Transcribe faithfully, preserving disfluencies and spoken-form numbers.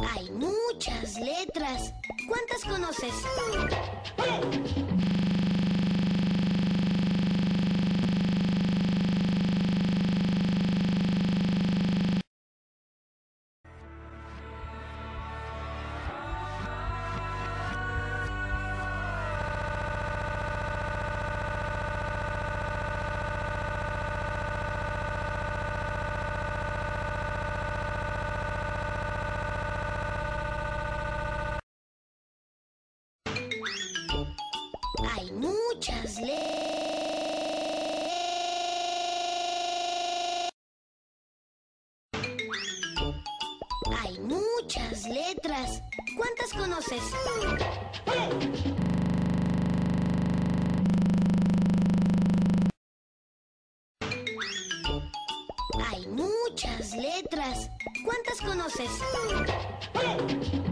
Hay muchas letras. ¿Cuántas conoces? Hay muchas letras. Hay muchas letras. ¿Cuántas conoces? Hay muchas letras. ¿Cuántas conoces?